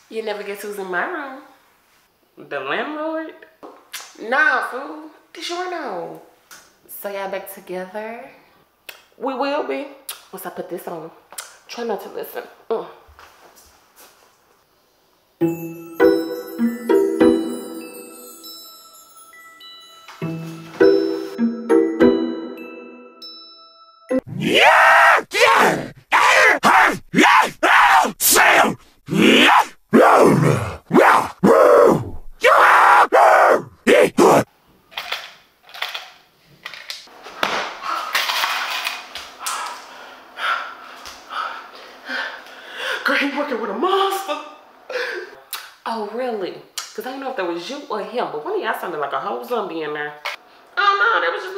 You never guess who's in my room? The landlord? Nah, fool. This your no. So y'all back together? We will be. Once I put this on. Try not to listen. Girl, he working with a monster. Oh, really? Because I don't know if that was you or him, but one of y'all sounded like a whole zombie in there. Oh, no, that was